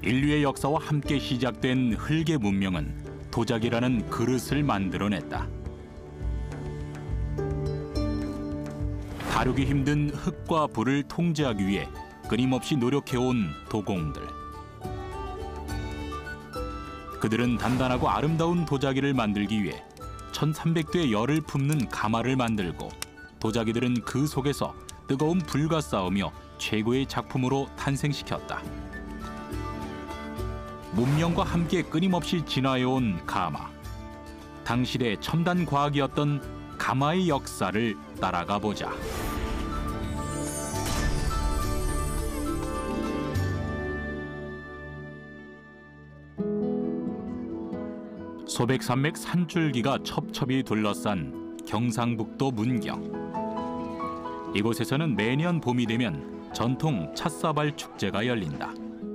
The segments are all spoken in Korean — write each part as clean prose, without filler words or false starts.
인류의 역사와 함께 시작된 흙의 문명은 도자기라는 그릇을 만들어냈다. 다루기 힘든 흙과 불을 통제하기 위해 끊임없이 노력해온 도공들. 그들은 단단하고 아름다운 도자기를 만들기 위해 1300도의 열을 품는 가마를 만들고 도자기들은 그 속에서 뜨거운 불과 싸우며 최고의 작품으로 탄생시켰다. 문명과 함께 끊임없이 진화해온 가마. 당시의 첨단 과학이었던 가마의 역사를 따라가 보자. 소백산맥 산줄기가 첩첩이 둘러싼 경상북도 문경. 이곳에서는 매년 봄이 되면 전통 찻사발 축제가 열린다.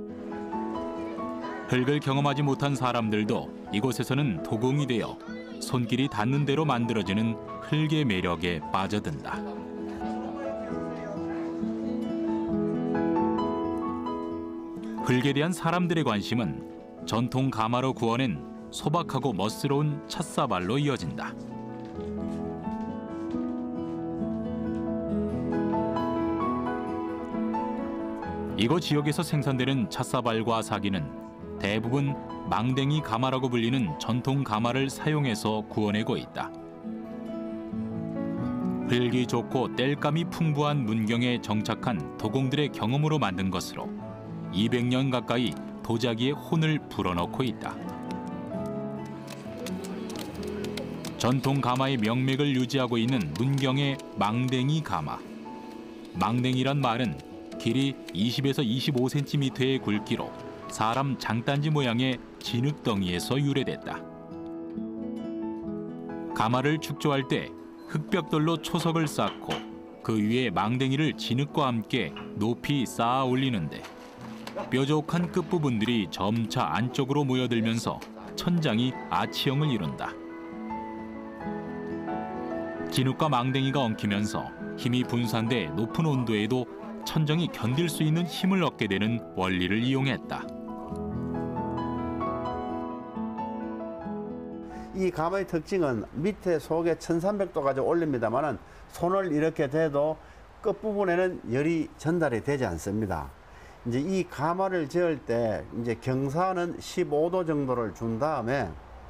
흙을 경험하지 못한 사람들도 이곳에서는 도공이 되어 손길이 닿는 대로 만들어지는 흙의 매력에 빠져든다. 흙에 대한 사람들의 관심은 전통 가마로 구워낸 소박하고 멋스러운 찻사발로 이어진다. 이곳 지역에서 생산되는 찻사발과 사기는 대부분 망댕이 가마라고 불리는 전통 가마를 사용해서 구워내고 있다. 흙이 좋고 땔감이 풍부한 문경에 정착한 도공들의 경험으로 만든 것으로 200년 가까이 도자기의 혼을 불어넣고 있다. 전통 가마의 명맥을 유지하고 있는 문경의 망댕이 가마. 망댕이란 말은 길이 20에서 25cm의 굵기로 사람 장단지 모양의 진흙덩이에서 유래됐다. 가마를 축조할 때 흙벽돌로 초석을 쌓고 그 위에 망댕이를 진흙과 함께 높이 쌓아 올리는데 뾰족한 끝부분들이 점차 안쪽으로 모여들면서 천장이 아치형을 이룬다. 진흙과 망댕이가 엉키면서 힘이 분산돼 높은 온도에도 천정이 견딜 수 있는 힘을 얻게 되는 원리를 이용했다. 이 가마의 특징은 밑에 속에 1300도까지 올립니다만 손을 이렇게 대도 끝부분에는 열이 전달이 되지 않습니다. 이제 이 가마를 저을 때 이제 경사는 15도 정도를 준 다음에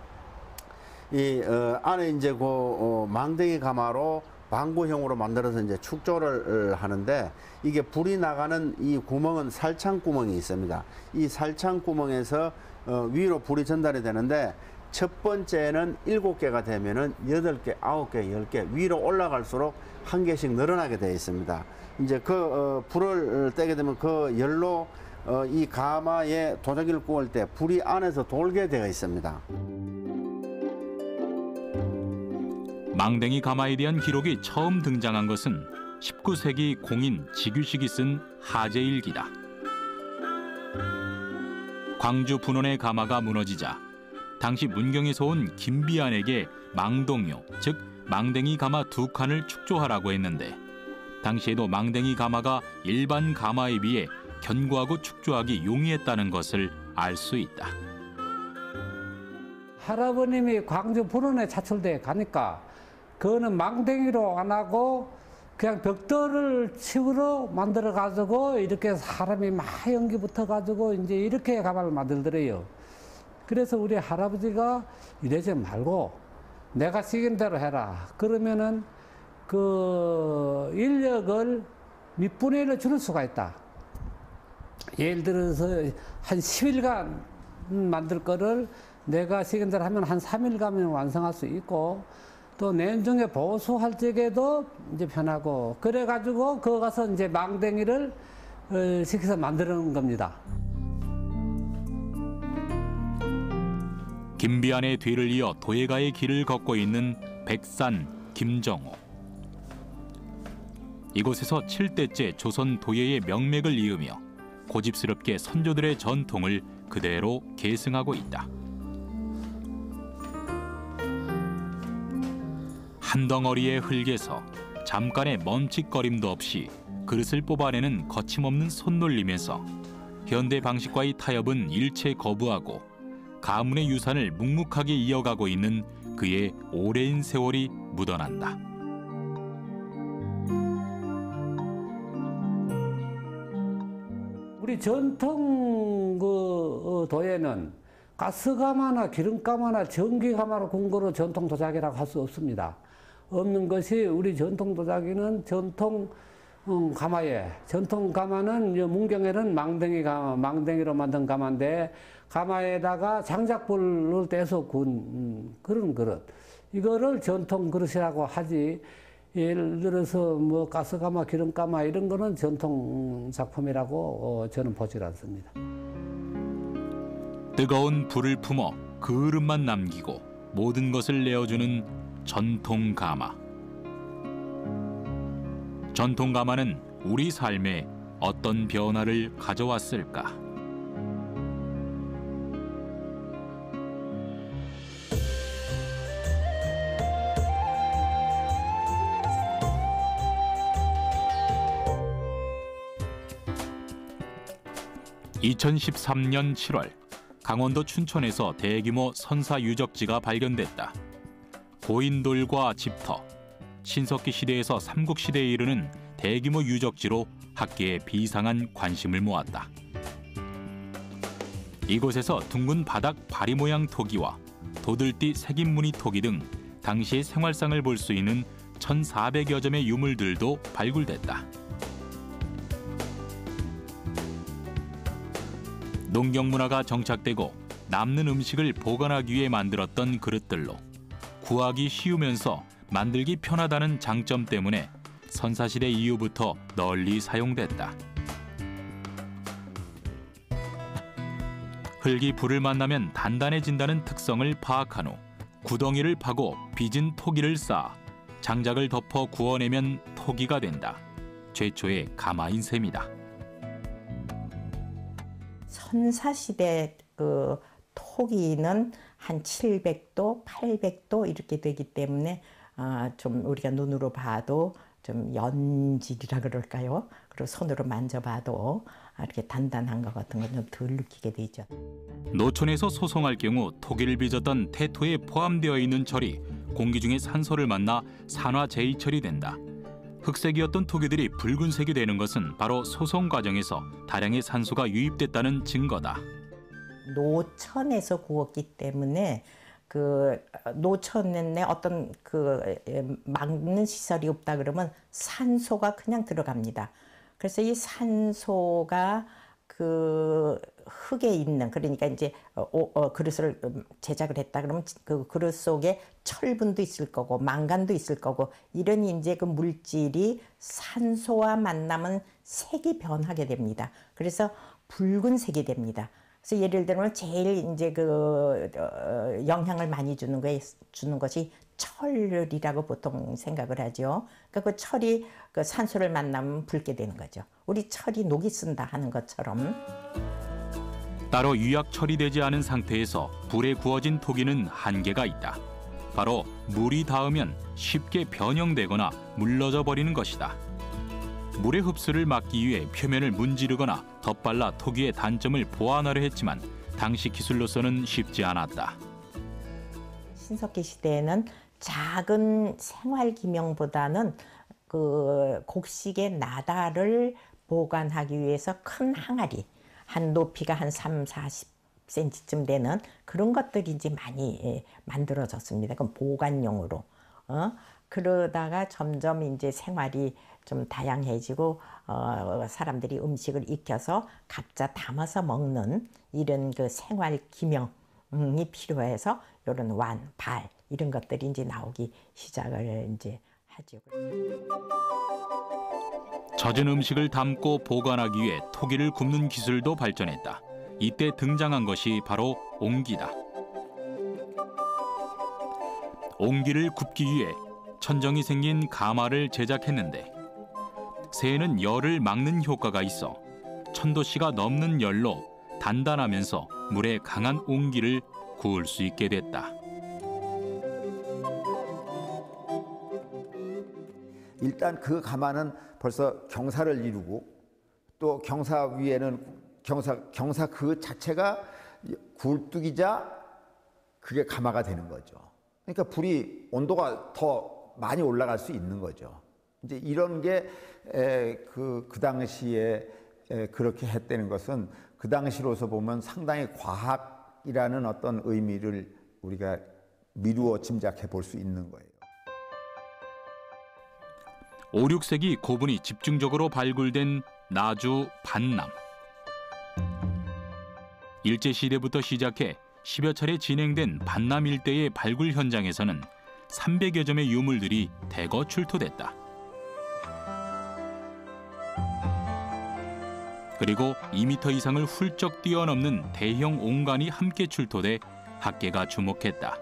이 안에 이제 망댕이 가마로 방구형으로 만들어서 이제 축조를 하는데 이게 불이 나가는 이 구멍은 살창 구멍이 있습니다. 이 살창 구멍에서 위로 불이 전달이 되는데 첫 번째는 7개가 되면은 8개, 9개, 10개 위로 올라갈수록 한 개씩 늘어나게 되어 있습니다. 이제 불을 떼게 되면 그 열로 이 가마에 도자기를 구울 때 불이 안에서 돌게 되어 있습니다. 망댕이 가마에 대한 기록이 처음 등장한 것은 19세기 공인 지규식이 쓴 하제일기다. 광주 분원의 가마가 무너지자 당시 문경에서 온 김비안에게 망동요, 즉 망댕이 가마 2칸을 축조하라고 했는데 당시에도 망댕이 가마가 일반 가마에 비해 견고하고 축조하기 용이했다는 것을 알 수 있다. 할아버님이 광주 분원에 차출대에 가니까 그거는 망댕이로 안 하고 그냥 벽돌을 칩으로 만들어 가지고 이렇게 사람이 막 연기 붙어 가지고 이제 이렇게 가마를 만들더래요. 그래서 우리 할아버지가 이러지 말고 내가 시킨 대로 해라. 그러면은 그 인력을 몇 분의 1로 줄일 수가 있다. 예를 들어서 한 10일간 만들 거를 내가 시킨 대로 하면 한 3일간이면 완성할 수 있고 또 내중에 보수할 적에도 이제 편하고 그래가지고 그거 가서 이제 망댕이를 시켜서 만드는 겁니다. 김비안의 뒤를 이어 도예가의 길을 걷고 있는 백산 김정호. 이곳에서 7대째 조선 도예의 명맥을 이으며 고집스럽게 선조들의 전통을 그대로 계승하고 있다. 한 덩어리의 흙에서 잠깐의 멈칫거림도 없이 그릇을 뽑아내는 거침없는 손놀림에서 현대 방식과의 타협은 일체 거부하고 가문의 유산을 묵묵하게 이어가고 있는 그의 오랜 세월이 묻어난다. 우리 전통 도에는 가스가마나 기름가마나 전기가마로 군 거로 전통 도자기라고 할 수 없습니다. 없는 것이 우리 전통 도자기는 전통 가마에, 전통 가마는 문경에는 망댕이 가마, 망댕이로 만든 가마인데 가마에다가 장작불을 떼서 군 그런 그릇. 이거를 전통 그릇이라고 하지. 예를 들어서 뭐 가스가마, 기름가마 이런 거는 전통 작품이라고 저는 보질 않습니다. 뜨거운 불을 품어 그릇만 남기고 모든 것을 내어주는 전통 가마. 전통 가마는 우리 삶에 어떤 변화를 가져왔을까? (2013년 7월) 강원도 춘천에서 대규모 선사 유적지가 발견됐다. 고인돌과 집터, 신석기 시대에서 삼국시대에 이르는 대규모 유적지로 학계에 비상한 관심을 모았다. 이곳에서 둥근 바닥 바리 모양 토기와 도들띠 새긴 무늬 토기 등 당시의 생활상을 볼 수 있는 1,400여 점의 유물들도 발굴됐다. 농경 문화가 정착되고 남는 음식을 보관하기 위해 만들었던 그릇들로 구하기 쉬우면서 만들기 편하다는 장점 때문에 선사시대 이후부터 널리 사용됐다. 흙이 불을 만나면 단단해진다는 특성을 파악한 후 구덩이를 파고 빚은 토기를 쌓아 장작을 덮어 구워내면 토기가 된다. 최초의 가마인 셈이다. 선사시대 그 토기는 한 700도, 800도 이렇게 되기 때문에 좀 우리가 눈으로 봐도 좀 연질이라 그럴까요? 그리고 손으로 만져봐도 이렇게 단단한 것 같은 건 좀 덜 느끼게 되죠. 노천에서 소송할 경우 토기를 빚었던 태토에 포함되어 있는 철이 공기 중에 산소를 만나 산화 제이철이 된다. 흑색이었던 토기들이 붉은색이 되는 것은 바로 소송 과정에서 다량의 산소가 유입됐다는 증거다. 노천에서 구웠기 때문에 그 노천에 어떤 그 막는 시설이 없다 그러면 산소가 그냥 들어갑니다. 그래서 이 산소가 그 흙에 있는, 그러니까 이제 그릇을 제작을 했다 그러면 그 그릇 속에 철분도 있을 거고 망간도 있을 거고 이런 이제 그 물질이 산소와 만나면 색이 변하게 됩니다. 그래서 붉은색이 됩니다. 그래서 예를 들면 제일 이제 그 영향을 많이 주는 것이 철이라고 보통 생각을 하죠. 그러니까 그 철이 그 산소를 만나면 붉게 되는 거죠. 우리 철이 녹이 쓴다 하는 것처럼. 따로 유약 처리되지 않은 상태에서 불에 구워진 토기는 한계가 있다. 바로 물이 닿으면 쉽게 변형되거나 물러져 버리는 것이다. 물의 흡수를 막기 위해 표면을 문지르거나 덧발라 토기의 단점을 보완하려 했지만 당시 기술로서는 쉽지 않았다. 신석기 시대에는 작은 생활기명보다는 그 곡식의 나달을 보관하기 위해서 큰 항아리, 한 높이가 한 40cm쯤 되는 그런 것들이 이제 많이 만들어졌습니다. 그럼 보관용으로. 그러다가 점점 이제 생활이 좀 다양해지고 사람들이 음식을 익혀서 각자 담아서 먹는 이런 그 생활 기명이 필요해서 이런 완, 발 이런 것들이 이제 나오기 시작을 이제 하죠. 젖은 음식을 담고 보관하기 위해 토기를 굽는 기술도 발전했다. 이때 등장한 것이 바로 옹기다. 옹기를 굽기 위해 천정이 생긴 가마를 제작했는데 새에는 열을 막는 효과가 있어 1000도씨가 넘는 열로 단단하면서 물에 강한 옹기를 구울 수 있게 됐다. 일단 그 가마는 벌써 경사를 이루고 또 경사 위에는 경사 그 자체가 굴뚝이자 그게 가마가 되는 거죠. 그러니까 불이 온도가 더 많이 올라갈 수 있는 거죠. 이제 이런 게 그 당시에 그렇게 했다는 것은 그 당시로서 보면 상당히 과학이라는 어떤 의미를 우리가 미루어 짐작해 볼 수 있는 거예요. 5, 6세기 고분이 집중적으로 발굴된 나주 반남. 일제시대부터 시작해 10여 차례 진행된 반남 일대의 발굴 현장에서는 300여 점의 유물들이 대거 출토됐다. 그리고 2m 이상을 훌쩍 뛰어넘는 대형 옹간이 함께 출토돼 학계가 주목했다.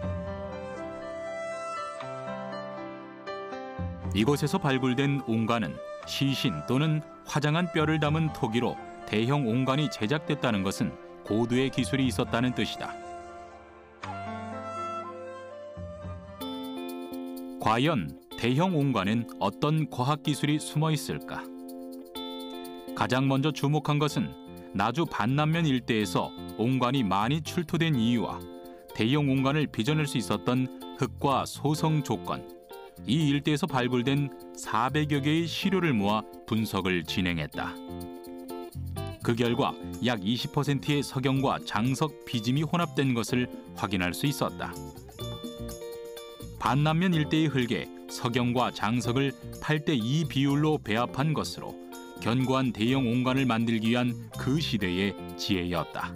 이곳에서 발굴된 옹간은 시신 또는 화장한 뼈를 담은 토기로 대형 옹간이 제작됐다는 것은 고도의 기술이 있었다는 뜻이다. 과연 대형 옹간엔 어떤 과학기술이 숨어 있을까? 가장 먼저 주목한 것은 나주 반남면 일대에서 옹간이 많이 출토된 이유와 대형 옹간을 빚어낼 수 있었던 흙과 소성 조건, 이 일대에서 발굴된 400여 개의 시료를 모아 분석을 진행했다. 그 결과 약 20%의 석영과 장석 비짐이 혼합된 것을 확인할 수 있었다. 반남면 일대의 흙에 석영과 장석을 8:2 비율로 배합한 것으로 견고한 대형 옹간을 만들기 위한 그 시대의 지혜였다.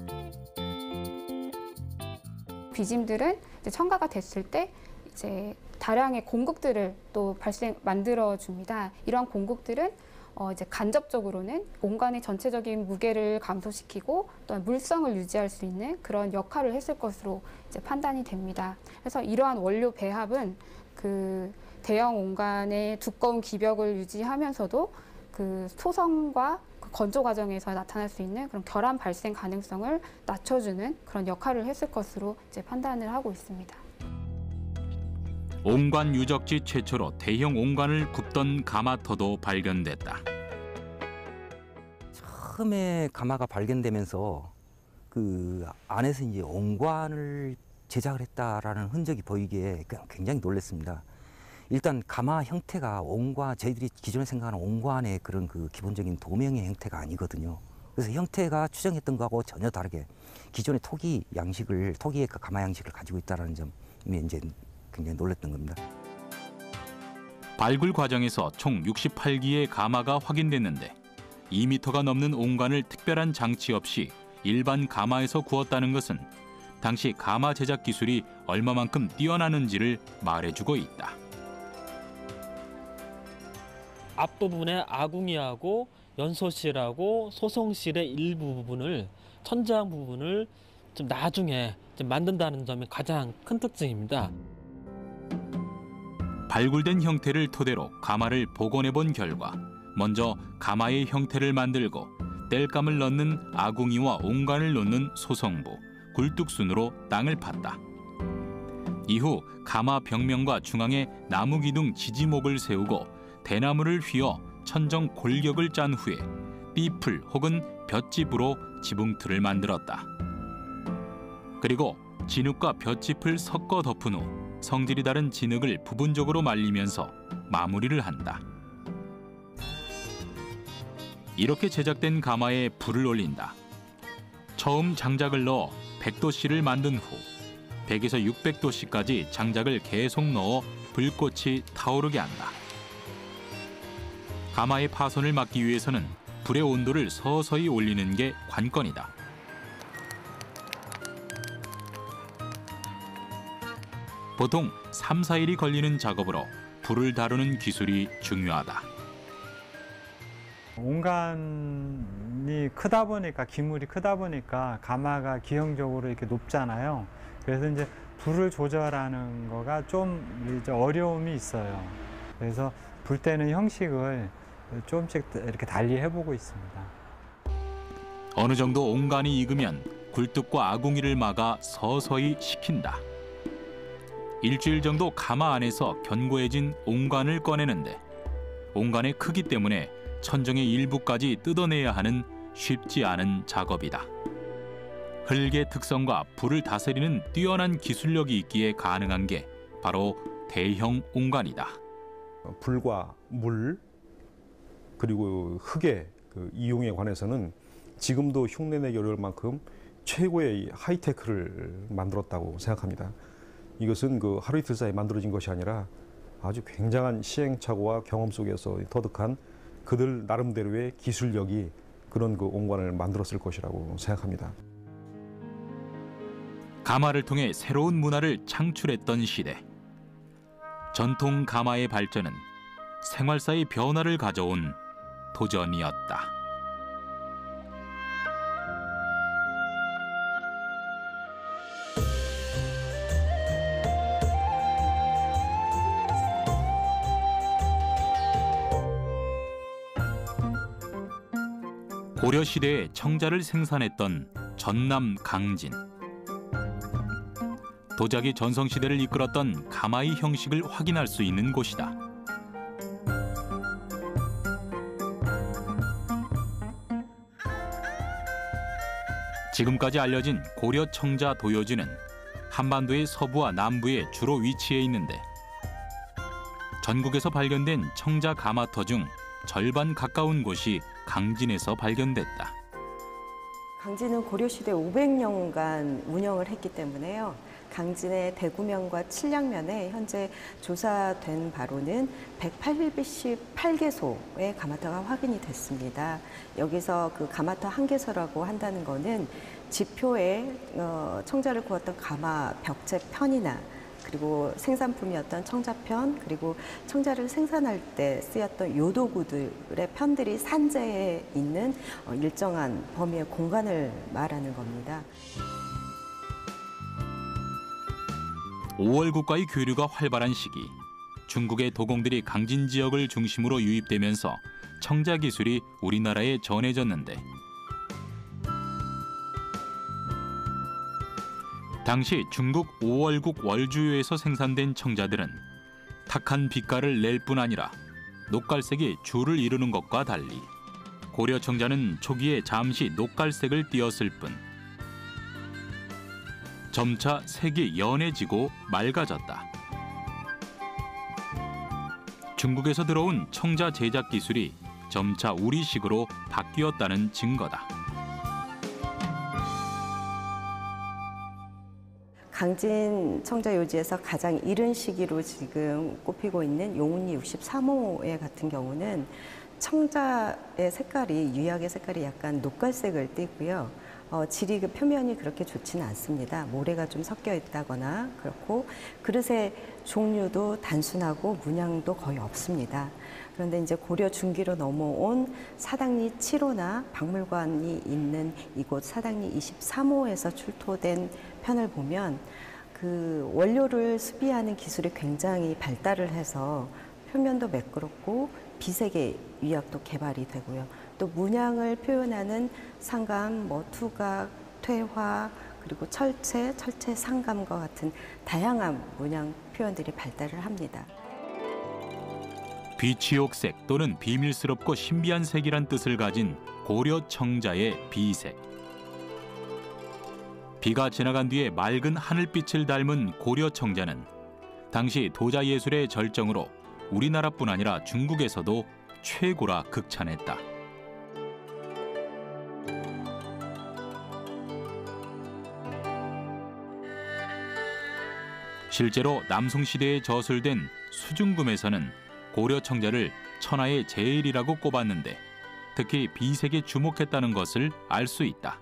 비짐들은 이제 첨가가 됐을 때 이제 다량의 공극들을 또 만들어 줍니다. 이러한 공극들은 이제 간접적으로는 옹간의 전체적인 무게를 감소시키고 또 물성을 유지할 수 있는 그런 역할을 했을 것으로 이제 판단이 됩니다. 그래서 이러한 원료 배합은 그 대형 옹간의 두꺼운 기벽을 유지하면서도 그 소성과 그 건조 과정에서 나타날 수 있는 그런 결함 발생 가능성을 낮춰주는 그런 역할을 했을 것으로 이제 판단을 하고 있습니다. 옹간 유적지 최초로 대형 옹간을 굽던 가마터도 발견됐다. 처음에 가마가 발견되면서 그 안에서 이제 옹관을 제작을 했다라는 흔적이 보이기에 굉장히 놀랐습니다. 일단 가마 형태가 저희들이 기존에 생각하는 옹관의 그런 그 기본적인 도명의 형태가 아니거든요. 그래서 형태가 추정했던 거하고 전혀 다르게 기존의 토기의 그 가마 양식을 가지고 있다는 점이 이제 굉장히 놀랐던 겁니다. 발굴 과정에서 총 68기의 가마가 확인됐는데 2m가 넘는 옹간을 특별한 장치 없이 일반 가마에서 구웠다는 것은 당시 가마 제작 기술이 얼마만큼 뛰어나는지를 말해주고 있다. 앞부분에 아궁이하고 연소실하고 소성실의 일부분을 천장 부분을 좀 나중에 좀 만든다는 점이 가장 큰 특징입니다. 발굴된 형태를 토대로 가마를 복원해 본 결과 먼저 가마의 형태를 만들고 땔감을 넣는 아궁이와 옹간을 놓는 소성부, 굴뚝순으로 땅을 팠다. 이후 가마 벽면과 중앙에 나무 기둥 지지목을 세우고 대나무를 휘어 천정 골격을 짠 후에 띠풀 혹은 볏짚으로 지붕틀을 만들었다. 그리고 진흙과 볏짚을 섞어 덮은 후 성질이 다른 진흙을 부분적으로 말리면서 마무리를 한다. 이렇게 제작된 가마에 불을 올린다. 처음 장작을 넣어 100도씨를 만든 후 100에서 600도씨까지 장작을 계속 넣어 불꽃이 타오르게 한다. 가마의 파손을 막기 위해서는 불의 온도를 서서히 올리는 게 관건이다. 보통 3, 4일이 걸리는 작업으로 불을 다루는 기술이 중요하다. 옹간이 크다 보니까, 기물이 크다 보니까 가마가 기형적으로 이렇게 높잖아요. 그래서 이제 불을 조절하는 거가 좀 이제 어려움이 있어요. 그래서 불 때는 형식을 조금씩 이렇게 달리 해보고 있습니다. 어느 정도 옹간이 익으면 굴뚝과 아궁이를 막아 서서히 식힌다. 일주일 정도 가마 안에서 견고해진 옹간을 꺼내는데 옹간의 크기 때문에 천정의 일부까지 뜯어내야 하는 쉽지 않은 작업이다. 흙의 특성과 불을 다스리는 뛰어난 기술력이 있기에 가능한 게 바로 대형 옹관이다. 불과 물 그리고 흙의 그 이용에 관해서는 지금도 흉내내기 어려울 만큼 최고의 하이테크를 만들었다고 생각합니다. 이것은 그 하루 이틀 사이에 만들어진 것이 아니라 아주 굉장한 시행착오와 경험 속에서 터득한 그들 나름대로의 기술력이 그런 그 옹관을 만들었을 것이라고 생각합니다. 가마를 통해 새로운 문화를 창출했던 시대. 전통 가마의 발전은 생활사의 변화를 가져온 도전이었다. 고려시대에 청자를 생산했던 전남 강진. 도자기 전성시대를 이끌었던 가마의 형식을 확인할 수 있는 곳이다. 지금까지 알려진 고려 청자 도요지는 한반도의 서부와 남부에 주로 위치해 있는데 전국에서 발견된 청자 가마터 중 절반 가까운 곳이 강진에서 발견됐다. 강진은 고려시대 500년간 운영을 했기 때문에요. 강진의 대구면과 칠량면에 현재 조사된 바로는 188개소의 가마터가 확인이 됐습니다. 여기서 그 가마터 한 개소라고 한다는 거는 지표에 청자를 구웠던 가마 벽체 편이나 그리고 생산품이었던 청자편, 그리고 청자를 생산할 때 쓰였던 요도구들의 편들이 산재에 있는 일정한 범위의 공간을 말하는 겁니다. 5월 국가의 교류가 활발한 시기, 중국의 도공들이 강진 지역을 중심으로 유입되면서 청자 기술이 우리나라에 전해졌는데 당시 중국 5월국 월주요에서 생산된 청자들은 탁한 빛깔을 낼 뿐 아니라 녹갈색이 줄을 이루는 것과 달리 고려 청자는 초기에 잠시 녹갈색을 띄었을 뿐 점차 색이 연해지고 맑아졌다. 중국에서 들어온 청자 제작 기술이 점차 우리식으로 바뀌었다는 증거다. 강진 청자 요지에서 가장 이른 시기로 지금 꼽히고 있는 용운리 63호의 같은 경우는 청자의 색깔이, 유약의 색깔이 약간 녹갈색을 띠고요. 질이 그 표면이 그렇게 좋지는 않습니다. 모래가 좀 섞여 있다거나 그렇고 그릇의 종류도 단순하고 문양도 거의 없습니다. 그런데 이제 고려 중기로 넘어온 사당리 7호나 박물관이 있는 이곳 사당리 23호에서 출토된 편을 보면 그 원료를 수비하는 기술이 굉장히 발달을 해서 표면도 매끄럽고 비색의 유약도 개발이 되고요. 또 문양을 표현하는 상감, 투각, 퇴화, 그리고 철체 상감과 같은 다양한 문양 표현들이 발달을 합니다. 비치옥색 또는 비밀스럽고 신비한 색이란 뜻을 가진 고려 청자의 비색. 비가 지나간 뒤에 맑은 하늘빛을 닮은 고려 청자는 당시 도자 예술의 절정으로 우리나라뿐 아니라 중국에서도 최고라 극찬했다. 실제로 남송시대에 저술된 수중금에서는 고려 청자를 천하의 제일이라고 꼽았는데 특히 비색에 주목했다는 것을 알 수 있다.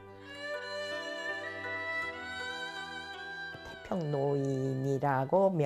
태평노인이라고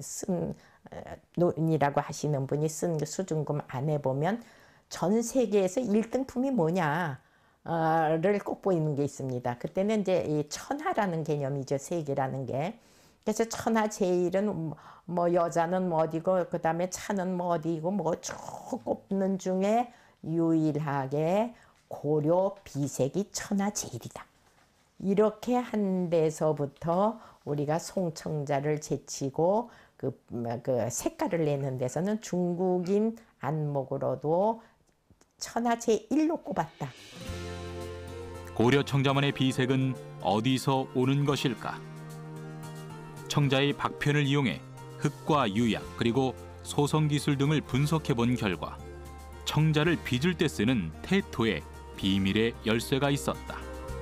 노인이라고 하시는 분이 쓴 수중금 안에 보면 전 세계에서 1등품이 뭐냐를 꼽고 있는 게 있습니다. 그때는 이제 이 천하라는 개념이죠. 세계라는 게. 그래서 천하 제일은 뭐 여자는 뭐 어디고 그다음에 차는 뭐 어디고 뭐 쭉 꼽는 중에 유일하게 고려 비색이 천하 제일이다. 이렇게 한 데서부터 우리가 송청자를 제치고 그 색깔을 내는 데서는 중국인 안목으로도 천하 제1로 꼽았다. 고려 청자만의 비색은 어디서 오는 것일까? 청자의 박편을 이용해 흙과 유약 그리고 소성 기술 등을 분석해 본 결과 청자를 빚을 때 쓰는 태토에 비밀의 열쇠가 있었다.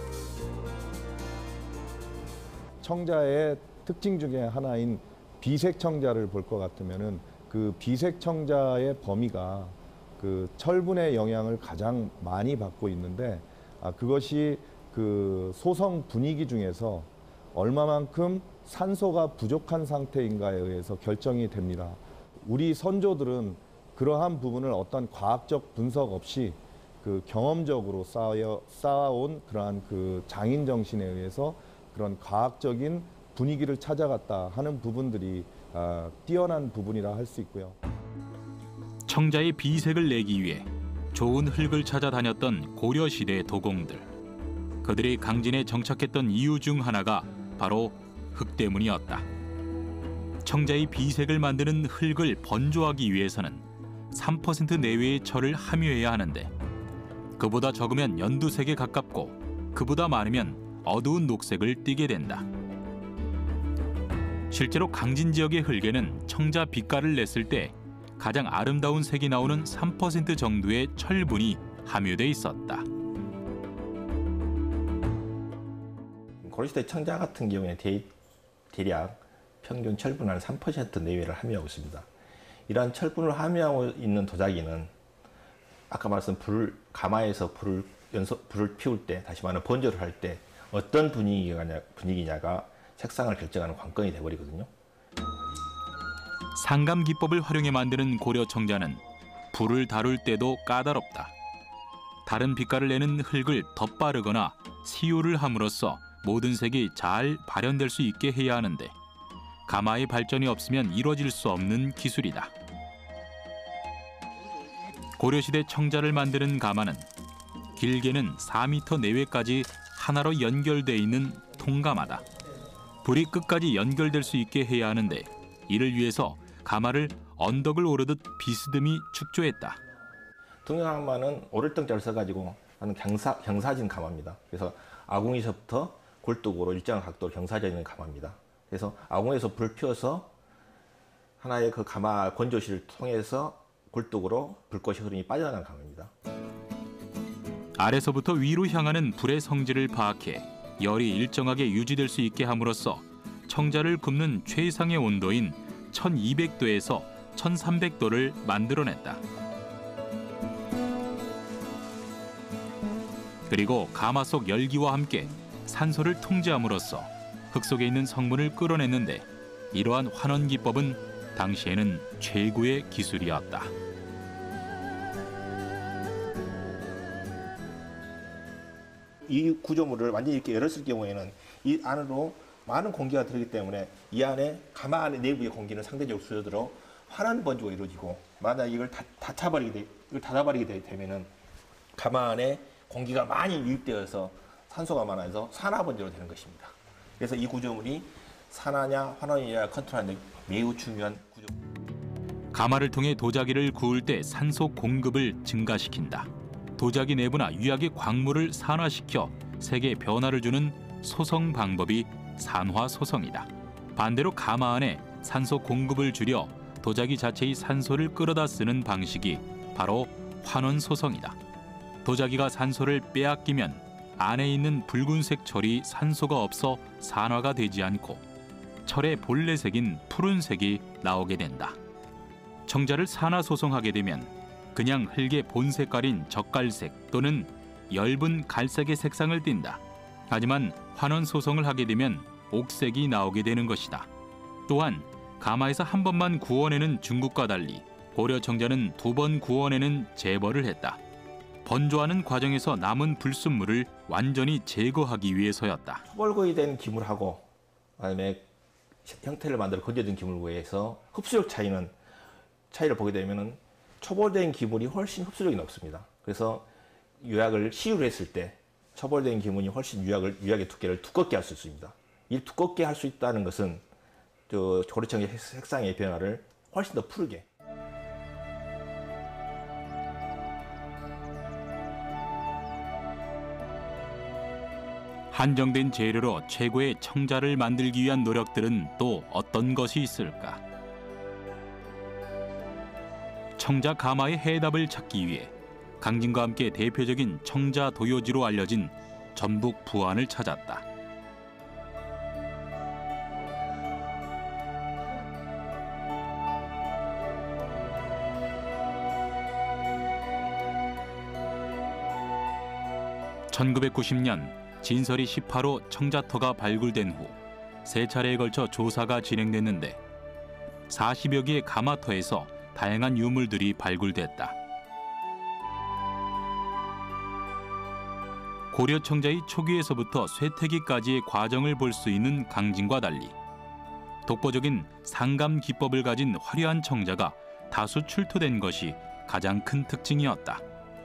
청자의 특징 중에 하나인 비색 청자를 볼 것 같으면은 그 비색 청자의 범위가 그 철분의 영향을 가장 많이 받고 있는데 그것이 그 소성 분위기 중에서 얼마만큼 산소가 부족한 상태인가에 의해서 결정이 됩니다. 우리 선조들은 그러한 부분을 어떤 과학적 분석 없이 그 경험적으로 쌓아온 그러한 그 장인 정신에 의해서 그런 과학적인 분위기를 찾아갔다 하는 부분들이 뛰어난 부분이라 할 수 있고요. 청자의 비색을 내기 위해 좋은 흙을 찾아다녔던 고려시대 도공들. 그들이 강진에 정착했던 이유 중 하나가 바로 흙 때문이었다. 청자의 비색을 만드는 흙을 번조하기 위해서는 3% 내외의 철을 함유해야 하는데 그보다 적으면 연두색에 가깝고 그보다 많으면 어두운 녹색을 띠게 된다. 실제로 강진 지역의 흙에는 청자 빛깔을 냈을 때 가장 아름다운 색이 나오는 3% 정도의 철분이 함유돼 있었다. 고려시대 청자 같은 경우에 대략 평균 철분 한 3% 내외를 함유하고 있습니다. 이러한 철분을 함유하고 있는 도자기는 아까 말씀 가마에서 불을 피울 때, 다시 말하면 번조를 할 때 어떤 분위기냐가 색상을 결정하는 관건이 돼버리거든요. 상감 기법을 활용해 만드는 고려 청자는 불을 다룰 때도 까다롭다. 다른 빛깔을 내는 흙을 덧바르거나 시유를 함으로써 모든 색이 잘 발현될 수 있게 해야 하는데 가마의 발전이 없으면 이루어질 수 없는 기술이다. 고려시대 청자를 만드는 가마는 길게는 4m 내외까지 하나로 연결돼 있는 통가마다. 불이 끝까지 연결될 수 있게 해야 하는데 이를 위해서 가마를 언덕을 오르듯 비스듬히 축조했다. 동양가마는 오를등자를 써가지고 하는 경사진 가마입니다. 그래서 아궁이서부터 굴뚝으로 일정한 각도로 경사져 있는 가마입니다. 그래서 아궁에서 불을 피워서 하나의 그 가마 건조실을 통해서 굴뚝으로 불꽃이 흐름이 빠져나가는 가마입니다. 아래서부터 위로 향하는 불의 성질을 파악해 열이 일정하게 유지될 수 있게 함으로써 청자를 굽는 최상의 온도인 1200도에서 1300도를 만들어냈다. 그리고 가마 속 열기와 함께 산소를 통제함으로써 흙 속에 있는 성분을 끌어냈는데 이러한 환원 기법은 당시에는 최고의 기술이었다. 이 구조물을 완전히 이렇게 열었을 경우에는 이 안으로 많은 공기가 들어오기 때문에 이 안에 가마 안에 내부의 공기는 상대적으로 줄어들어 환원 번조가 이루어지고 만약 이걸 닫아버리게 되면은 가마 안에 공기가 많이 유입되어서 산소가 많아서 산화 번조로 되는 것입니다. 그래서 이 구조물이 산화냐 환원이냐 컨트롤하는 데 매우 중요한 구조물. 가마를 통해 도자기를 구울 때 산소 공급을 증가시킨다. 도자기 내부나 유약의 광물을 산화시켜 색의 변화를 주는 소성 방법이 산화소성이다. 반대로 가마 안에 산소 공급을 줄여 도자기 자체의 산소를 끌어다 쓰는 방식이 바로 환원소성이다. 도자기가 산소를 빼앗기면 안에 있는 붉은색 철이 산소가 없어 산화가 되지 않고 철의 본래색인 푸른색이 나오게 된다. 청자를 산화소성하게 되면 그냥 흙의 본 색깔인 젓갈색 또는 엷은 갈색의 색상을 띈다. 하지만 환원 소성을 하게 되면 옥색이 나오게 되는 것이다. 또한 가마에서 한 번만 구워내는 중국과 달리 고려 청자는 2번 구워내는 재벌을 했다. 번조하는 과정에서 남은 불순물을 완전히 제거하기 위해서였다. 초벌거의 된 기물하고 그다음에 형태를 만들어 건져진 기물에서 흡수력 차이를 보게 되면은 초벌된 기물이 훨씬 흡수력이 높습니다. 그래서 유약을 시유를 했을 때 초벌된 기물이 훨씬 유약의 두께를 두껍게 할 수 있습니다. 이 두껍게 할 수 있다는 것은 고려청의 색상의 변화를 훨씬 더 푸르게. 한정된 재료로 최고의 청자를 만들기 위한 노력들은 또 어떤 것이 있을까? 청자 가마의 해답을 찾기 위해 강진과 함께 대표적인 청자 도요지로 알려진 전북 부안을 찾았다. (1990년) 진설이 18호 청자터가 발굴된 후 세 차례에 걸쳐 조사가 진행됐는데 40여 개의 가마터에서 다양한 유물들이 발굴됐다. 고려 청자의 초기에서부터 쇠퇴기까지의 과정을 볼 수 있는 강진과 달리 독보적인 상감 기법을 가진 화려한 청자가 다수 출토된 것이 가장 큰 특징이었다.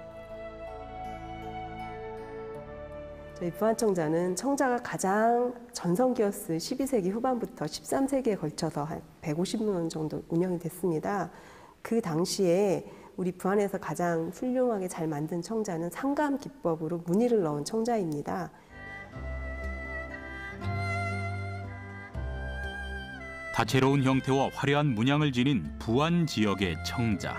저희 부안청자는 청자가 가장 전성기였을 12세기 후반부터 13세기에 걸쳐서 한 150년 정도 운영이 됐습니다. 그 당시에 우리 부안에서 가장 훌륭하게 잘 만든 청자는 상감 기법으로 무늬를 넣은 청자입니다. 다채로운 형태와 화려한 문양을 지닌 부안 지역의 청자.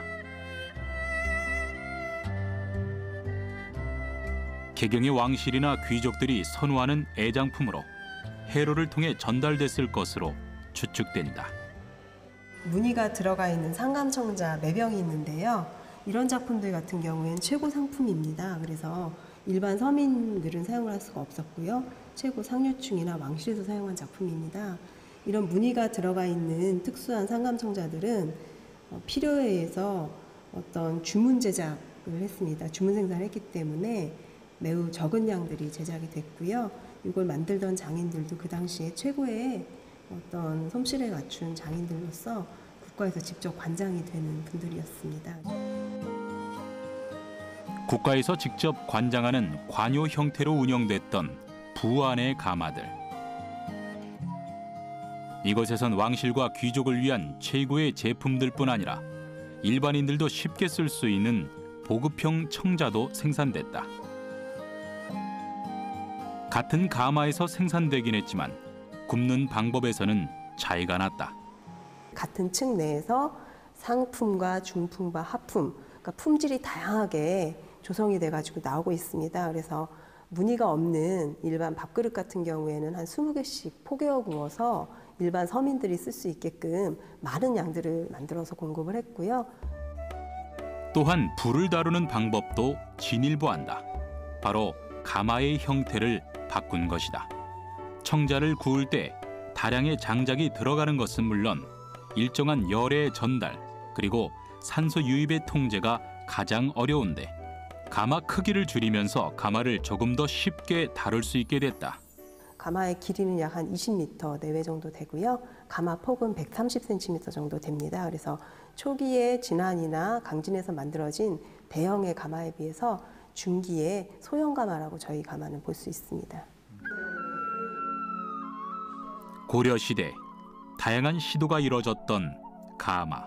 개경의 왕실이나 귀족들이 선호하는 애장품으로 해로를 통해 전달됐을 것으로 추측된다. 무늬가 들어가 있는 상감청자 매병이 있는데요. 이런 작품들 같은 경우에는 최고 상품입니다. 그래서 일반 서민들은 사용을 할 수가 없었고요. 최고 상류층이나 왕실에서 사용한 작품입니다. 이런 무늬가 들어가 있는 특수한 상감청자들은 필요에 의해서 어떤 주문 제작을 했습니다. 주문 생산을 했기 때문에 매우 적은 양들이 제작이 됐고요. 이걸 만들던 장인들도 그 당시에 최고의 어떤 솜씨를 갖춘 장인들로서 국가에서 직접 관장이 되는 분들이었습니다. 국가에서 직접 관장하는 관요 형태로 운영됐던 부안의 가마들. 이곳에선 왕실과 귀족을 위한 최고의 제품들뿐 아니라 일반인들도 쉽게 쓸 수 있는 보급형 청자도 생산됐다. 같은 가마에서 생산되긴 했지만 굽는 방법에서는 차이가 났다. 같은 층 내에서 상품과 중품과 하품, 그러니까 품질이 다양하게 조성이 돼가지고 나오고 있습니다. 그래서 무늬가 없는 일반 밥그릇 같은 경우에는 한 20개씩 포개어 구워서 일반 서민들이 쓸 수 있게끔 많은 양들을 만들어서 공급을 했고요. 또한 불을 다루는 방법도 진일보한다. 바로 가마의 형태를 바꾼 것이다. 청자를 구울 때 다량의 장작이 들어가는 것은 물론 일정한 열의 전달 그리고 산소 유입의 통제가 가장 어려운데 가마 크기를 줄이면서 가마를 조금 더 쉽게 다룰 수 있게 됐다. 가마의 길이는 약 한 20m 내외 정도 되고요. 가마 폭은 130cm 정도 됩니다. 그래서 초기에 진안이나 강진에서 만들어진 대형의 가마에 비해서 중기의 소형 가마라고 저희 가마는 볼 수 있습니다. 고려 시대 다양한 시도가 이뤄졌던 가마.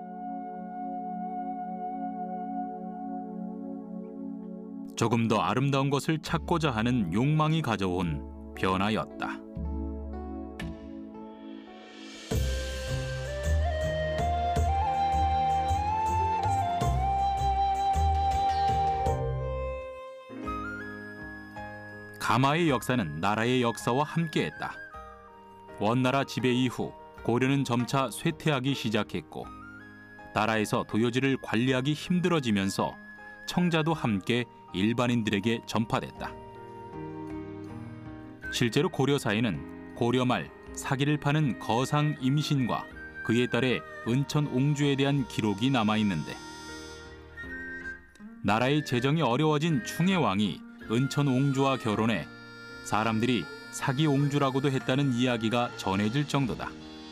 조금 더 아름다운 것을 찾고자 하는 욕망이 가져온 변화였다. 가마의 역사는 나라의 역사와 함께했다. 원나라 지배 이후 고려는 점차 쇠퇴하기 시작했고 나라에서 도요지를 관리하기 힘들어지면서 청자도 함께 일반인들에게 전파됐다. 실제로 고려사에는 고려 말 사기를 파는 거상 임신과 그에 따라 은천 옹주에 대한 기록이 남아있는데 나라의 재정이 어려워진 충의 왕이 은천 옹주와 결혼해 사람들이 사기 옹주라고도 했다는 이야기가 전해질 정도다.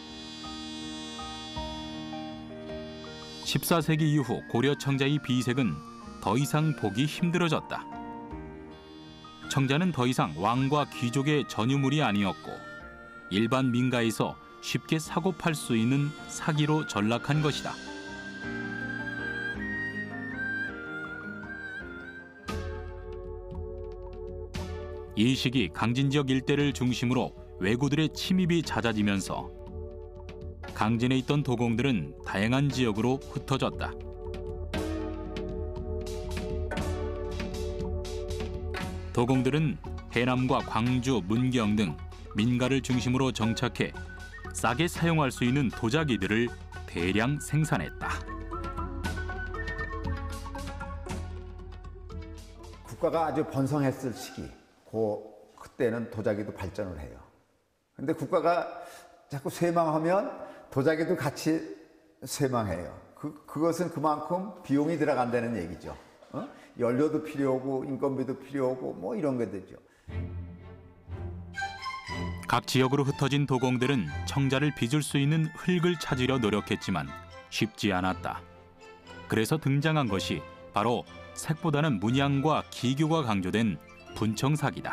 14세기 이후 고려 청자의 비색은 더 이상 보기 힘들어졌다. 청자는 더 이상 왕과 귀족의 전유물이 아니었고 일반 민가에서 쉽게 사고 팔 수 있는 사기로 전락한 것이다. 이 시기 강진 지역 일대를 중심으로 왜구들의 침입이 잦아지면서 강진에 있던 도공들은 다양한 지역으로 흩어졌다. 도공들은 해남과 광주, 문경 등 민가를 중심으로 정착해 싸게 사용할 수 있는 도자기들을 대량 생산했다. 국가가 아주 번성했을 시기, 그때는 도자기도 발전을 해요. 근데 국가가 자꾸 쇠망하면 도자기도 같이 쇠망해요. 그것은 그만큼 비용이 들어간다는 얘기죠. 연료도 필요하고 인건비도 필요하고 뭐 이런 게 되죠. 각 지역으로 흩어진 도공들은 청자를 빚을 수 있는 흙을 찾으려 노력했지만 쉽지 않았다. 그래서 등장한 것이 바로 색보다는 문양과 기교가 강조된 분청삭이다.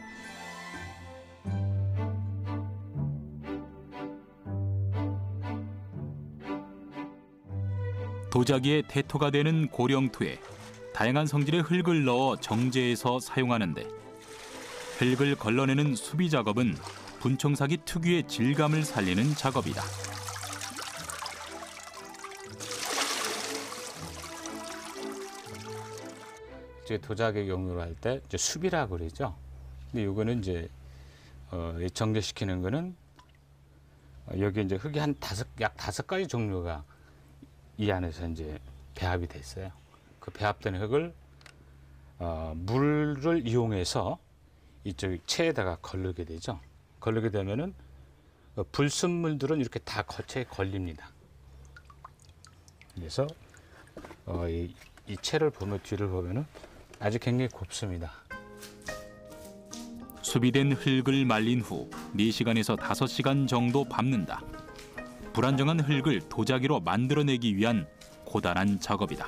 도자기의 대토가 되는 고령토에 다양한 성질의 흙을 넣어 정제해서 사용하는데 흙을 걸러내는 수비 작업은 분청삭이 특유의 질감을 살리는 작업이다. 이제 도자기 용으로 할 때 이제 수비라고 그러죠. 근데 이거는 이제 정제시키는 거는 여기 이제 흙이 약 5가지 종류가 이 안에서 이제 배합이 됐어요. 그 배합된 흙을 물을 이용해서 이쪽 체에다가 걸르게 되죠. 걸르게 되면은 불순물들은 이렇게 다 체에 걸립니다. 그래서 이 체를 보면 뒤를 보면은 아주 굉장히 곱습니다. 수비된 흙을 말린 후 4시간에서 5시간 정도 밟는다. 불안정한 흙을 도자기로 만들어내기 위한 고단한 작업이다.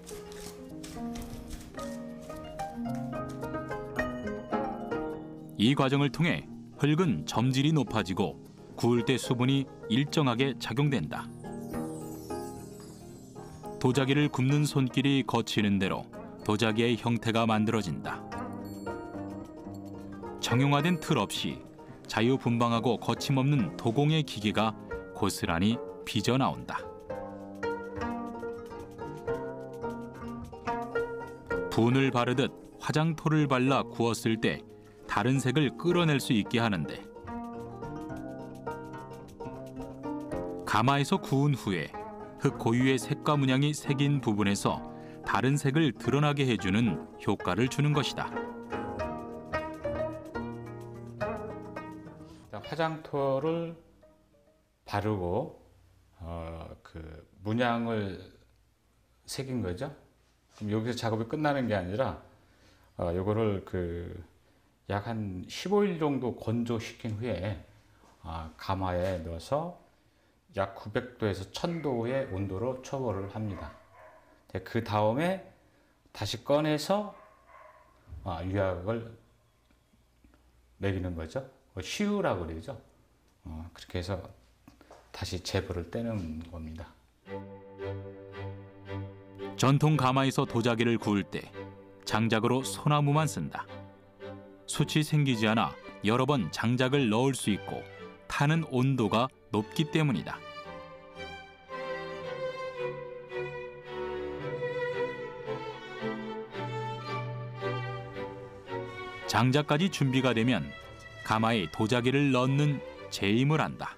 이 과정을 통해 흙은 점질이 높아지고 구울 때 수분이 일정하게 작용된다. 도자기를 굽는 손길이 거치는 대로 도자기의 형태가 만들어진다. 정형화된 틀 없이 자유분방하고 거침없는 도공의 기계가 고스란히 빚어나온다. 분을 바르듯 화장토를 발라 구웠을 때 다른 색을 끌어낼 수 있게 하는데 가마에서 구운 후에 흙 고유의 색과 문양이 새긴 부분에서 다른 색을 드러나게 해주는 효과를 주는 것이다. 화장토를 바르고 그 문양을 새긴 거죠. 그럼 여기서 작업이 끝나는 게 아니라 요거를 약 한 15일 정도 건조시킨 후에 가마에 넣어서 약 900도에서 1000도의 온도로 초벌을 합니다. 그 다음에 다시 꺼내서 유약을 먹이는 거죠. 시우라고 그러죠. 그렇게 해서 다시 제벌을 떼는 겁니다. 전통 가마에서 도자기를 구울 때 장작으로 소나무만 쓴다. 숯이 생기지 않아 여러 번 장작을 넣을 수 있고 타는 온도가 높기 때문이다. 장작까지 준비가 되면 가마에 도자기를 넣는 재임을 한다.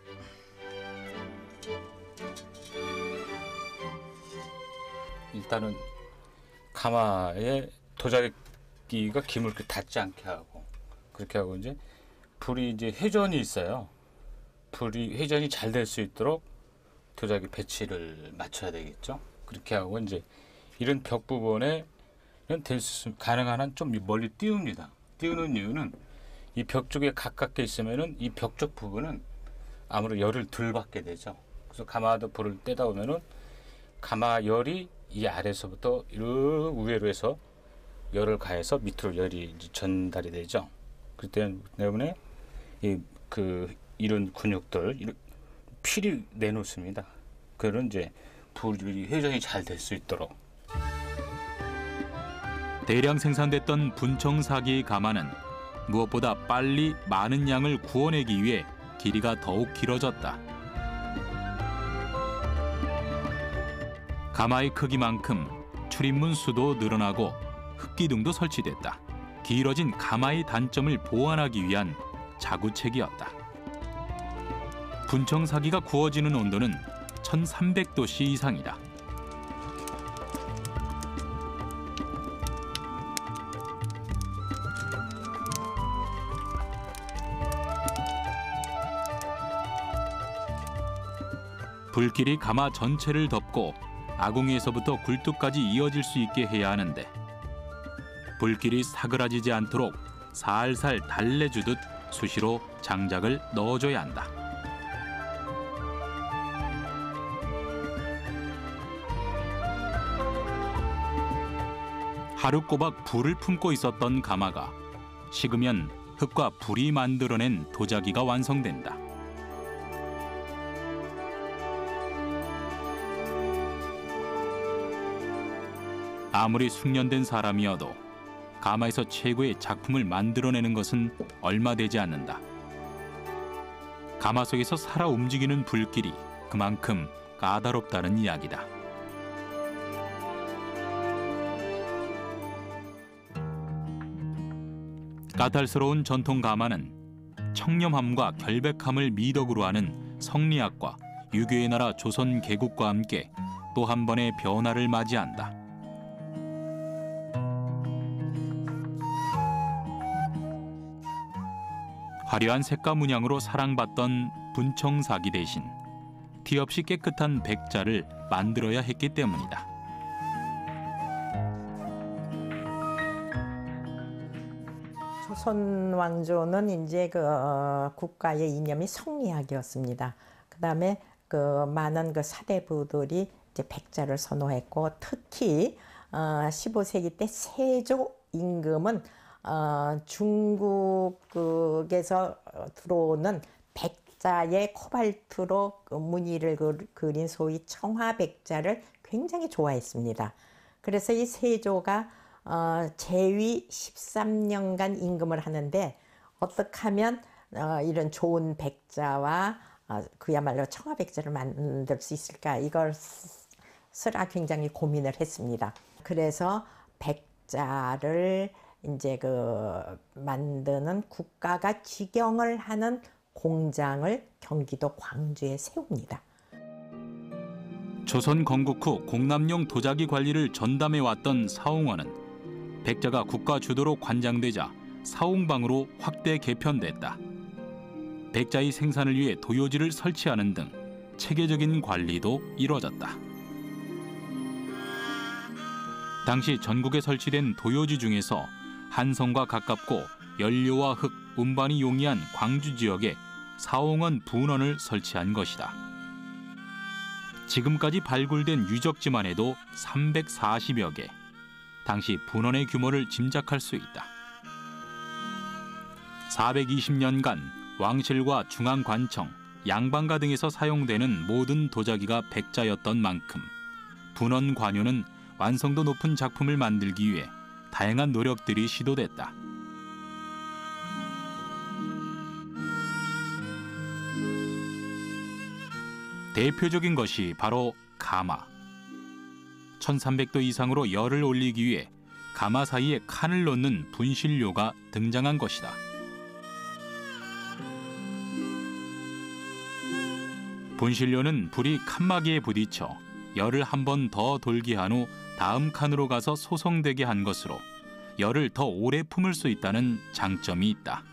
일단은 가마에 도자기가 기물 닿지 않게 하고 그렇게 하고 이제 불이 이제 회전이 있어요. 불이 회전이 잘 될 수 있도록 도자기 배치를 맞춰야 되겠죠. 그렇게 하고 이제 이런 벽 부분에 가능한 한 좀 멀리 띄웁니다. 띄우는 이유는 이 벽 쪽에 가깝게 있으면은 이 벽 쪽 부분은 아무래도 열을 덜 받게 되죠. 그래서 가마도 불을 떼다 보면은 가마 열이 이 아래서부터 위로 해서 열을 가해서 밑으로 열이 이제 전달이 되죠. 그렇기 때문에 이런 근육들 필히 내놓습니다. 그런 이제 불이 회전이 잘 될 수 있도록. 대량 생산됐던 분청사기 가마는 무엇보다 빨리 많은 양을 구워내기 위해 길이가 더욱 길어졌다. 가마의 크기만큼 출입문 수도 늘어나고 흙기둥도 설치됐다. 길어진 가마의 단점을 보완하기 위한 자구책이었다. 분청사기가 구워지는 온도는 1300도씨 이상이다. 불길이 가마 전체를 덮고 아궁이에서부터 굴뚝까지 이어질 수 있게 해야 하는데 불길이 사그라지지 않도록 살살 달래주듯 수시로 장작을 넣어줘야 한다. 하루 꼬박 불을 품고 있었던 가마가 식으면 흙과 불이 만들어낸 도자기가 완성된다. 아무리 숙련된 사람이어도 가마에서 최고의 작품을 만들어내는 것은 얼마 되지 않는다. 가마 속에서 살아 움직이는 불길이 그만큼 까다롭다는 이야기다. 까탈스러운 전통 가마는 청렴함과 결백함을 미덕으로 하는 성리학과 유교의 나라 조선 개국과 함께 또 한 번의 변화를 맞이한다. 화려한 색과 문양으로 사랑받던 분청사기 대신 티 없이 깨끗한 백자를 만들어야 했기 때문이다. 조선 왕조는 이제 국가의 이념이 성리학이었습니다. 그다음에 많은 사대부들이 이제 백자를 선호했고 특히 15세기 때 세조 임금은 중국에서 들어오는 백자의 코발트로 무늬를 그린 소위 청화백자를 굉장히 좋아했습니다. 그래서 이 세조가 재위 13년간 임금을 하는데 어떻게 하면 이런 좋은 백자와 그야말로 청화백자를 만들 수 있을까, 이걸 굉장히 고민을 했습니다. 그래서 백자를 이제 만드는 국가가 직영을 하는 공장을 경기도 광주에 세웁니다. 조선 건국 후 공남용 도자기 관리를 전담해왔던 사홍원은 백자가 국가 주도로 관장되자 사홍방으로 확대 개편됐다. 백자의 생산을 위해 도요지를 설치하는 등 체계적인 관리도 이루어졌다. 당시 전국에 설치된 도요지 중에서 한성과 가깝고 연료와 흙, 운반이 용이한 광주 지역에 사홍원 분원을 설치한 것이다. 지금까지 발굴된 유적지만 해도 340여 개. 당시 분원의 규모를 짐작할 수 있다. 420년간 왕실과 중앙관청, 양반가 등에서 사용되는 모든 도자기가 백자였던 만큼 분원 관요는 완성도 높은 작품을 만들기 위해 다양한 노력들이 시도됐다. 대표적인 것이 바로 가마. 1300도 이상으로 열을 올리기 위해 가마 사이에 칸을 넣는 분실료가 등장한 것이다. 분실료는 불이 칸막이에 부딪혀 열을 한 번 더 돌게 한 후 다음 칸으로 가서 소성되게 한 것으로 열을 더 오래 품을 수 있다는 장점이 있다.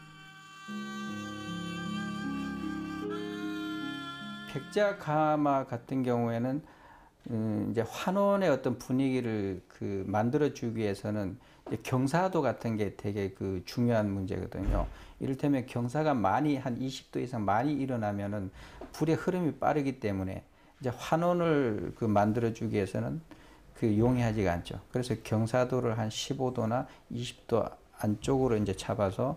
백자 가마 같은 경우에는 이제 환원의 어떤 분위기를 만들어주기 위해서는 경사도 같은 게 되게 중요한 문제거든요. 이를테면 경사가 많이 한 20도 이상 많이 일어나면은 불의 흐름이 빠르기 때문에 이제 환원을 만들어주기 위해서는 용이하지가 않죠. 그래서 경사도를 한 15도나 20도 안쪽으로 이제 잡아서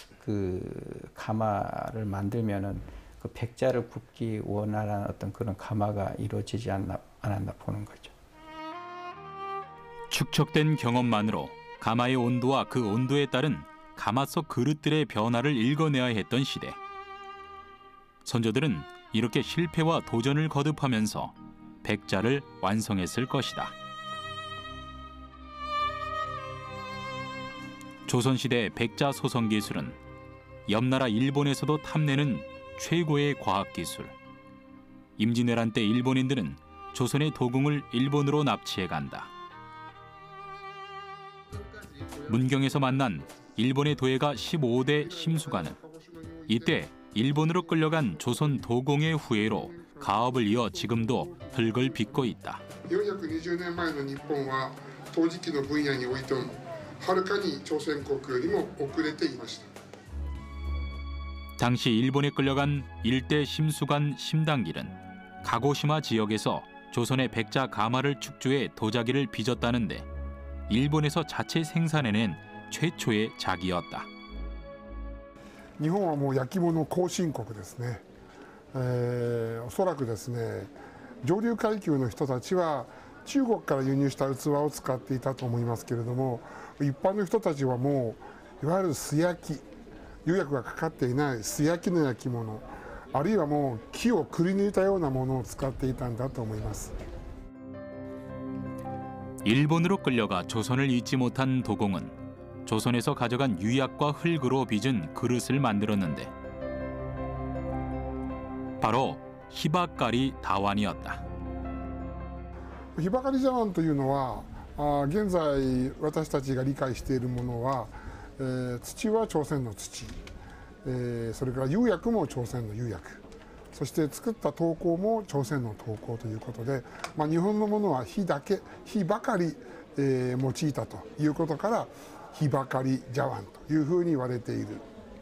가마를 만들면은 백자를 굽기 원활한 어떤 그런 가마가 이루어지지 않았나 보는 거죠. 축적된 경험만으로 가마의 온도와 그 온도에 따른 가마 속 그릇들의 변화를 읽어내야 했던 시대. 선조들은 이렇게 실패와 도전을 거듭하면서 백자를 완성했을 것이다. 조선시대 백자 소성 기술은 옆나라 일본에서도 탐내는 최고의 과학기술. 임진왜란 때 일본인들은 조선의 도궁을 일본으로 납치해 간다. 문경에서 만난 일본의 도예가 15대 심수관은 이때 일본으로 끌려간 조선 도공의 후예로 가업을 이어 지금도 흙을 빚고 있다. 420年前の日本は陶磁器の分野においてもはるかに朝鮮国よりも遅れていました。 당시 일본에 끌려간 일대 심수관 심당길은 가고시마 지역에서 조선의 백자 가마를 축조해 도자기를 빚었다는데 일본에서 자체 생산해낸 최초의 자기였다. 日本はもう焼き物後進国ですね。おそらくですね、上流階級の人たちは中国から輸入した器を使っていたと思いますけれども、一般の人たちはもういわゆる素焼き、釉薬がかかっていない素焼きの焼き物、あるいはもう木をくり抜いたようなものを使っていたんだと思います。 일본으로 끌려가 조선을 잊지 못한 도공은 조선에서 가져간 유약과 흙으로 빚은 그릇을 만들었는데 바로 히바카리 다완이었다. ヒバカリ茶碗というのは現在私たちが理解しているものは、土は朝鮮の土、それから釉薬も朝鮮の釉薬、そして作った陶工も朝鮮の陶工ということで、日本のものは火だけ、火ばかり、用いたということからヒバカリ茶碗というふうに言われている。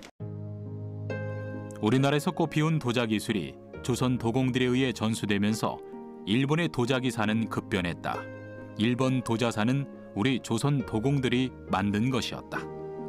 우리나라에서 꽃피운 도자 기술이 조선 도공들에 의해 전수되면서 일본의 도자기사는 급변했다. 일본 도자사는 우리 조선 도공들이 만든 것이었다.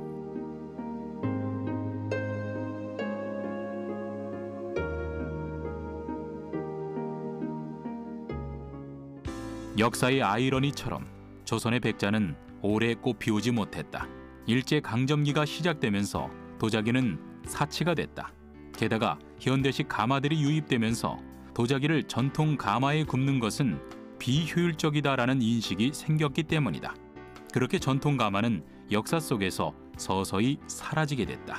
역사의 아이러니처럼 조선의 백자는 오래 꽃피우지 못했다. 일제강점기가 시작되면서 도자기는 사치가 됐다. 게다가 현대식 가마들이 유입되면서 도자기를 전통 가마에 굽는 것은 비효율적이다라는 인식이 생겼기 때문이다. 그렇게 전통 가마는 역사 속에서 서서히 사라지게 됐다.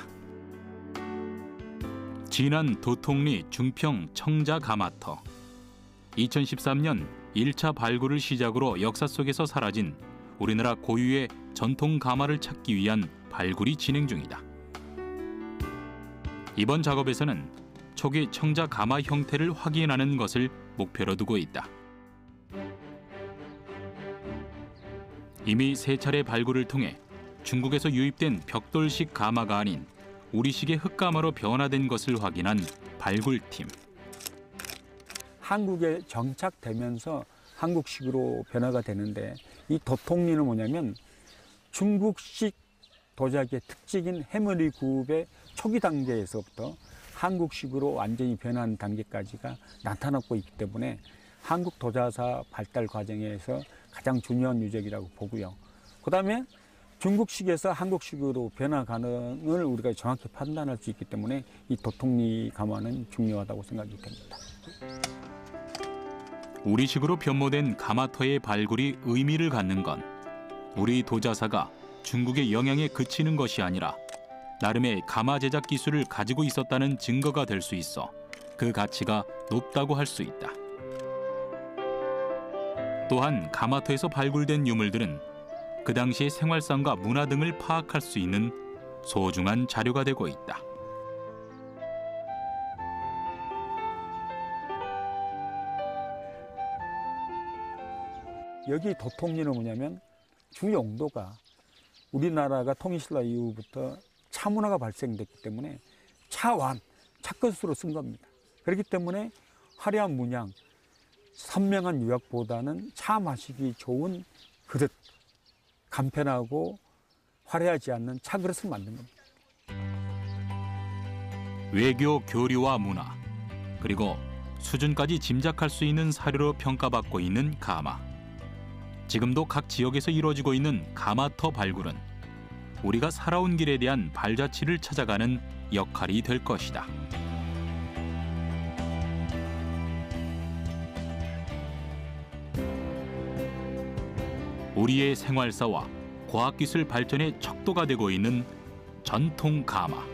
진안 도통리 중평 청자 가마터. 2013년 1차 발굴을 시작으로 역사 속에서 사라진 우리나라 고유의 전통 가마를 찾기 위한 발굴이 진행 중이다. 이번 작업에서는 초기 청자 가마 형태를 확인하는 것을 목표로 두고 있다. 이미 3차례 발굴을 통해 중국에서 유입된 벽돌식 가마가 아닌 우리식의 흙가마로 변화된 것을 확인한 발굴팀. 한국에 정착되면서 한국식으로 변화가 되는데 이 도통리는 뭐냐면 중국식 도자기의 특징인 해머리 굽의 초기 단계에서부터 한국식으로 완전히 변하는 단계까지가 나타나고 있기 때문에 한국 도자사 발달 과정에서 가장 중요한 유적이라고 보고요. 그다음에 중국식에서 한국식으로 변화 가능을 우리가 정확히 판단할 수 있기 때문에 이 도통리 가마는 중요하다고 생각이 됩니다. 우리식으로 변모된 가마터의 발굴이 의미를 갖는 건 우리 도자사가 중국의 영향에 그치는 것이 아니라 나름의 가마 제작 기술을 가지고 있었다는 증거가 될 수 있어 그 가치가 높다고 할 수 있다. 또한 가마터에서 발굴된 유물들은 그 당시의 생활상과 문화 등을 파악할 수 있는 소중한 자료가 되고 있다. 여기 도통리는 뭐냐면 주 용도가 우리나라가 통일신라 이후부터 차 문화가 발생됐기 때문에 차완, 차끝으로 쓴 겁니다. 그렇기 때문에 화려한 문양, 선명한 유약보다는 차 마시기 좋은 그릇, 간편하고 화려하지 않는 차그릇을 만든 겁니다. 외교, 교류와 문화, 그리고 수준까지 짐작할 수 있는 사료로 평가받고 있는 가마. 지금도 각 지역에서 이루어지고 있는 가마터 발굴은 우리가 살아온 길에 대한 발자취를 찾아가는 역할이 될 것이다. 우리의 생활사와 과학기술 발전의 척도가 되고 있는 전통 가마.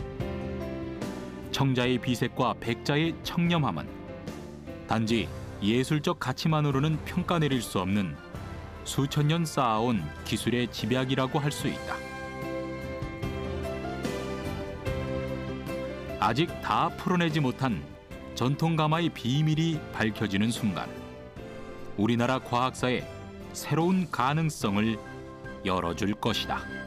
청자의 비색과 백자의 청렴함은 단지 예술적 가치만으로는 평가 내릴 수 없는 수천 년 쌓아온 기술의 집약이라고 할 수 있다. 아직 다 풀어내지 못한 전통 가마의 비밀이 밝혀지는 순간, 우리나라 과학사에 새로운 가능성을 열어줄 것이다.